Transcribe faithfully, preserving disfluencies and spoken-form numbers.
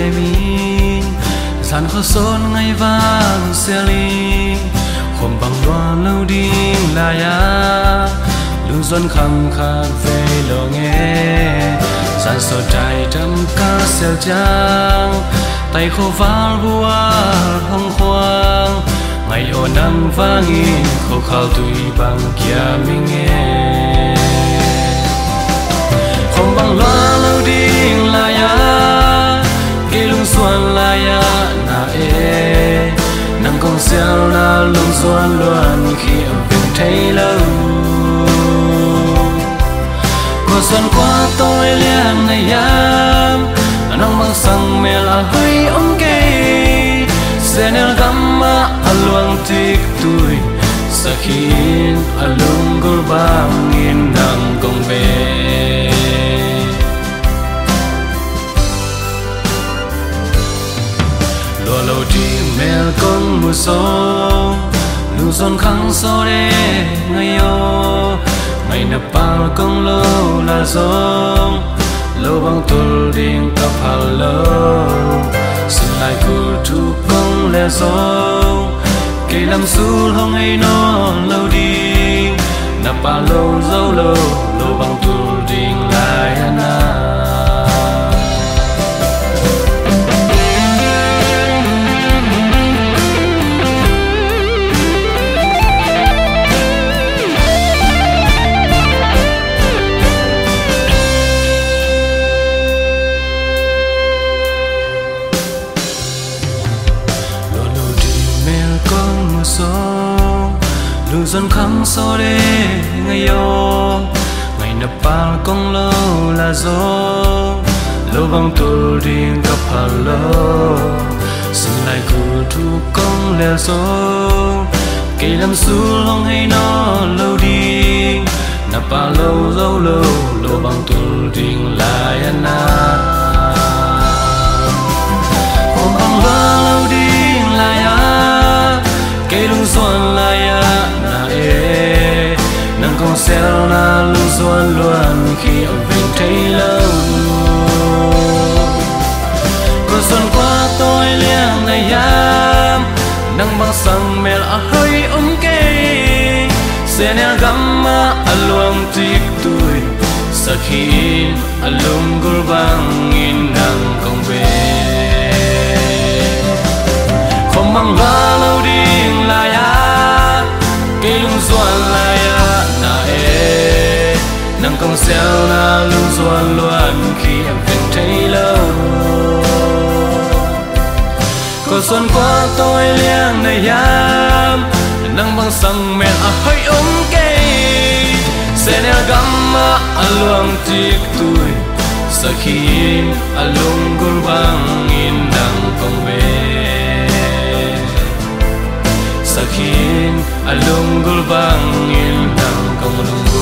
min san khó son ngày vang xe ly khom bằng loa lâu đinh là ya luôn xuân khăm khát về lo nghe san sờ trái trăm cá xeo trắng tay khô vál bùa hong khoang ngày ô nắng vang in khô khao tùy bằng kia mình nghe khom bằng loa lâu đinh là ya kia luôn xuân là ya na e nắng con xeo na luôn xuân luôn khi ở bên thấy lâu mùa xuân qua tôi liền ngày yam nắng mang sang mẹ là hơi ống cây sẽ nêu gắm mà luang tik tuổi sa khin alung gul bang in nang kong be lo lo di mel kong mu so lu son khang so de ngày yo ngày na pa kong lo la song lo bang tul ding ka phal lo xin lại kur thu kong le song kể làm su hong ai nó lâu đi na pa lâu dâu lâu lo bang tul ding lại ana lu dân khăm so de ngày yo ngày na pa kong lo la zo lo bang tul ding ka pha lo xin lại ku thu kong le zo kể làm su long hay nó lâu đi na pa lâu dâu lâu lo bang tul ding lại ana ôm bang lo lâu đi lại ya kể lung xuân lại ya nắng con xeo na luôn xuân luôn khi ở bên thấy lâu còn xuân qua tôi liền ngày yam nắng băng sang mẹ là hơi ống cây sẽ nè gắm mà luang tik tuổi sa khi alung gul bang in nang kong be không mang va lâu đi là ya cây lung xuân là ya nắng con xeo na luôn xuân luôn khi em vẫn thấy lâu còn xuân qua tôi liền này yam nắng băng sang mẹ à hơi ống cây sẽ nè gắm mà luang tik tuổi sa khi alung gul bang in nang kong be sa khi alung gul bang in nang kong lung